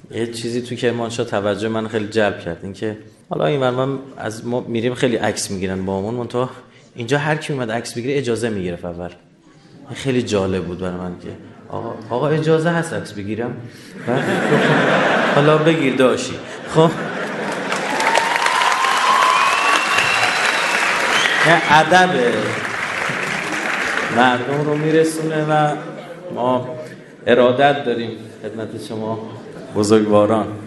یه چیزی تو کرمانشاه توجه من خیلی جلب کرد، این که حالا این من از ما میریم خیلی عکس میگیرن با همون منتها اینجا هر کی اومد عکس بگیره اجازه میگرفت اول. خیلی جالب بود برای من که آقا اجازه هست عکس بگیرم؟ حالا بگیر داشی. خب ادب مردم رو میرسونه و ما ارادت داریم خدمت شما بزرگواران.